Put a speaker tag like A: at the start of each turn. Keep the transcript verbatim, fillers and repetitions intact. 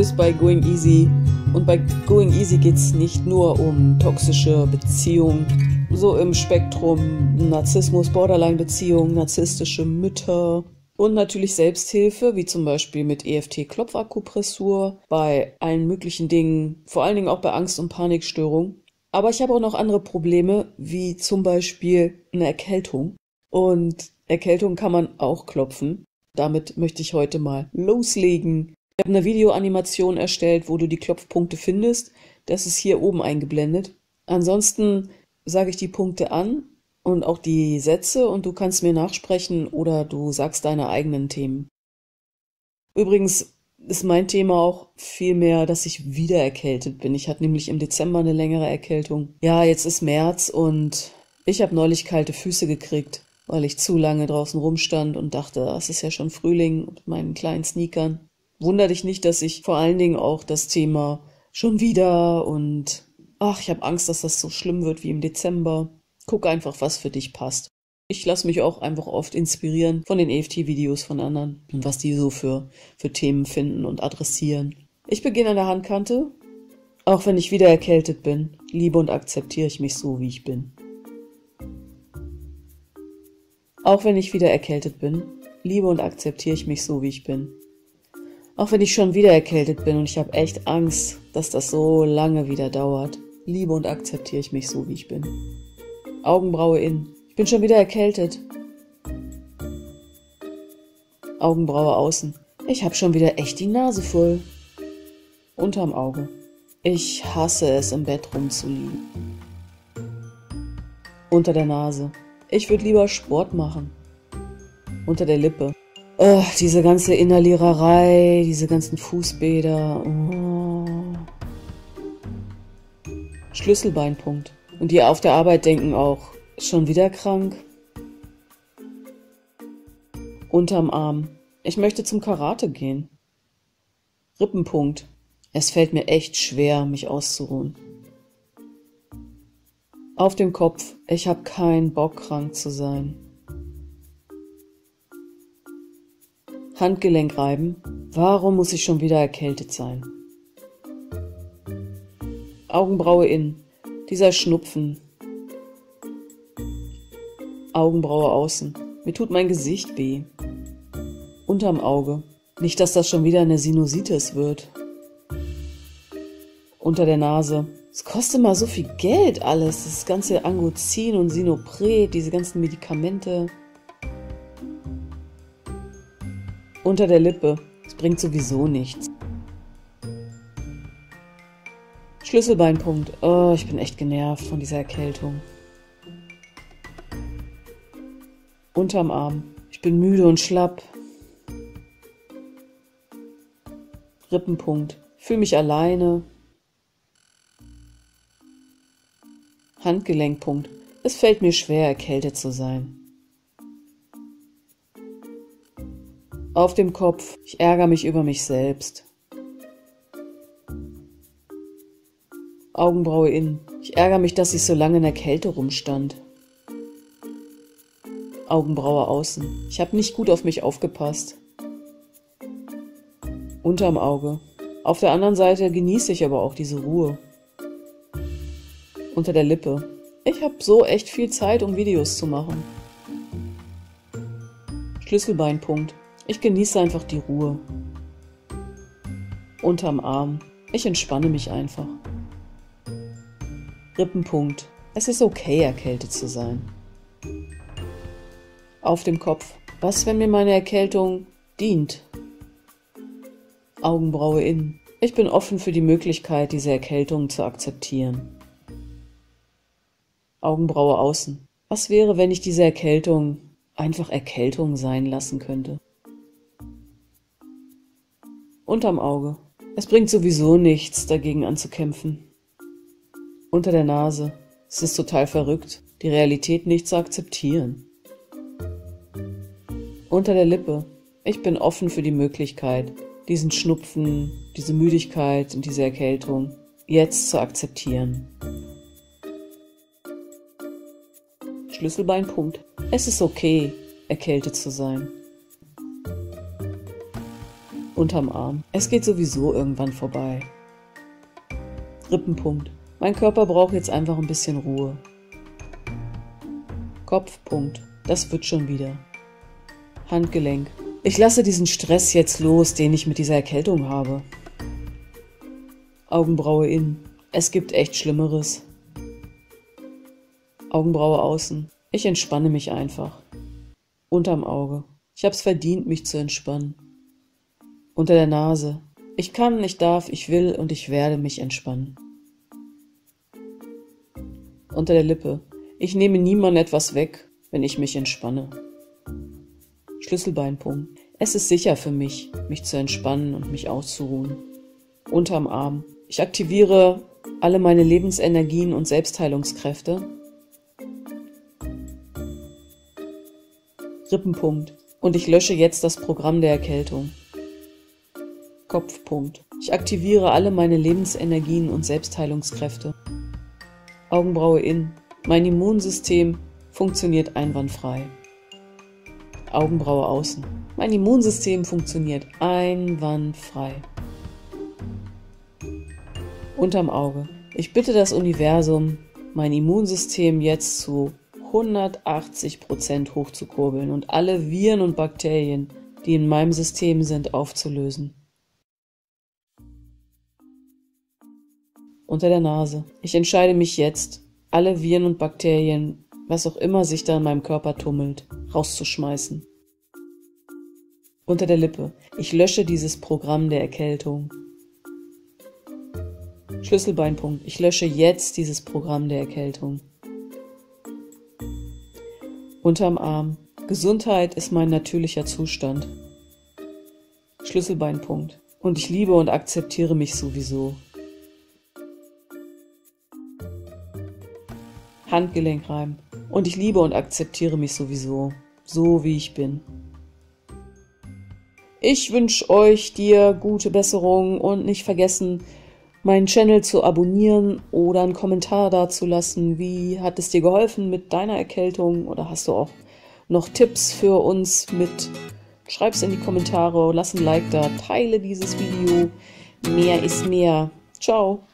A: bist bei Going Easy und bei Going Easy geht es nicht nur um toxische Beziehungen, so im Spektrum Narzissmus, Borderline-Beziehungen, narzisstische Mütter und natürlich Selbsthilfe, wie zum Beispiel mit E F T-Klopfakupressur, bei allen möglichen Dingen, vor allen Dingen auch bei Angst- und Panikstörungen. Aber ich habe auch noch andere Probleme, wie zum Beispiel eine Erkältung. Und Erkältung kann man auch klopfen. Damit möchte ich heute mal loslegen. Ich habe eine Videoanimation erstellt, wo du die Klopfpunkte findest. Das ist hier oben eingeblendet. Ansonsten sage ich die Punkte an und auch die Sätze und du kannst mir nachsprechen oder du sagst deine eigenen Themen. Übrigens ist mein Thema auch vielmehr, dass ich wieder erkältet bin. Ich hatte nämlich im Dezember eine längere Erkältung. Ja, jetzt ist März und ich habe neulich kalte Füße gekriegt, weil ich zu lange draußen rumstand und dachte, es ist ja schon Frühling mit meinen kleinen Sneakern. Wunder dich nicht, dass ich vor allen Dingen auch das Thema schon wieder und ach, ich habe Angst, dass das so schlimm wird wie im Dezember. Guck einfach, was für dich passt. Ich lasse mich auch einfach oft inspirieren von den E F T-Videos von anderen und was die so für, für Themen finden und adressieren. Ich beginne an der Handkante. Auch wenn ich wieder erkältet bin, liebe und akzeptiere ich mich so, wie ich bin. Auch wenn ich wieder erkältet bin, liebe und akzeptiere ich mich so, wie ich bin. Auch wenn ich schon wieder erkältet bin und ich habe echt Angst, dass das so lange wieder dauert, liebe und akzeptiere ich mich so, wie ich bin. Augenbraue in. Ich bin schon wieder erkältet. Augenbraue außen. Ich habe schon wieder echt die Nase voll. Unterm Auge. Ich hasse es, im Bett rumzuliegen. Unter der Nase. Ich würde lieber Sport machen. Unter der Lippe. Oh, diese ganze Inhaliererei, diese ganzen Fußbäder. Oh. Schlüsselbeinpunkt. Und die auf der Arbeit denken auch, schon wieder krank? Unterm Arm. Ich möchte zum Karate gehen. Rippenpunkt. Es fällt mir echt schwer, mich auszuruhen. Auf dem Kopf. Ich habe keinen Bock, krank zu sein. Handgelenk reiben. Warum muss ich schon wieder erkältet sein? Augenbraue in. Dieser Schnupfen. Augenbraue außen. Mir tut mein Gesicht weh. Unterm Auge. Nicht, dass das schon wieder eine Sinusitis wird. Unter der Nase. Es kostet mal so viel Geld alles. Das ganze Angozin und Sinopret, diese ganzen Medikamente. Unter der Lippe. Es bringt sowieso nichts. Schlüsselbeinpunkt. Oh, ich bin echt genervt von dieser Erkältung. Unterm Arm. Ich bin müde und schlapp. Rippenpunkt. Fühle mich alleine. Handgelenkpunkt. Es fällt mir schwer, erkältet zu sein. Auf dem Kopf. Ich ärgere mich über mich selbst. Augenbraue in. Ich ärgere mich, dass ich so lange in der Kälte rumstand. Augenbraue außen. Ich habe nicht gut auf mich aufgepasst. Unterm Auge. Auf der anderen Seite genieße ich aber auch diese Ruhe. Unter der Lippe. Ich habe so echt viel Zeit, um Videos zu machen. Schlüsselbeinpunkt. Ich genieße einfach die Ruhe. Unterm Arm. Ich entspanne mich einfach. Rippenpunkt. Es ist okay, erkältet zu sein. Auf dem Kopf. Was, wenn mir meine Erkältung dient? Augenbraue in. Ich bin offen für die Möglichkeit, diese Erkältung zu akzeptieren. Augenbraue außen. Was wäre, wenn ich diese Erkältung einfach Erkältung sein lassen könnte? Unterm Auge. Es bringt sowieso nichts, dagegen anzukämpfen. Unter der Nase. Es ist total verrückt, die Realität nicht zu akzeptieren. Unter der Lippe. Ich bin offen für die Möglichkeit, diesen Schnupfen, diese Müdigkeit und diese Erkältung jetzt zu akzeptieren. Schlüsselbeinpunkt. Es ist okay, erkältet zu sein. Unterm Arm. Es geht sowieso irgendwann vorbei. Rippenpunkt. Mein Körper braucht jetzt einfach ein bisschen Ruhe. Kopfpunkt. Das wird schon wieder. Handgelenk. Ich lasse diesen Stress jetzt los, den ich mit dieser Erkältung habe. Augenbraue innen. Es gibt echt Schlimmeres. Augenbraue außen. Ich entspanne mich einfach. Unterm Auge. Ich hab's verdient, mich zu entspannen. Unter der Nase. Ich kann, ich darf, ich will und ich werde mich entspannen. Unter der Lippe. Ich nehme niemandem etwas weg, wenn ich mich entspanne. Schlüsselbeinpunkt. Es ist sicher für mich, mich zu entspannen und mich auszuruhen. Unterm Arm. Ich aktiviere alle meine Lebensenergien und Selbstheilungskräfte. Rippenpunkt. Und ich lösche jetzt das Programm der Erkältung. Kopfpunkt. Ich aktiviere alle meine Lebensenergien und Selbstheilungskräfte. Augenbraue innen. Mein Immunsystem funktioniert einwandfrei. Augenbraue außen. Mein Immunsystem funktioniert einwandfrei. Unterm Auge. Ich bitte das Universum, mein Immunsystem jetzt zu hundertachtzig Prozent hochzukurbeln und alle Viren und Bakterien, die in meinem System sind, aufzulösen. Unter der Nase. Ich entscheide mich jetzt, alle Viren und Bakterien, was auch immer sich da in meinem Körper tummelt, rauszuschmeißen. Unter der Lippe. Ich lösche dieses Programm der Erkältung. Schlüsselbeinpunkt. Ich lösche jetzt dieses Programm der Erkältung. Unterm Arm. Gesundheit ist mein natürlicher Zustand. Schlüsselbeinpunkt. Und ich liebe und akzeptiere mich sowieso. Handgelenkreim. Und ich liebe und akzeptiere mich sowieso, so wie ich bin. Ich wünsche euch dir gute Besserung und nicht vergessen, meinen Channel zu abonnieren oder einen Kommentar dazulassen. Wie hat es dir geholfen mit deiner Erkältung oder hast du auch noch Tipps für uns mit? Schreib's in die Kommentare, lass ein Like da, teile dieses Video. Mehr ist mehr. Ciao.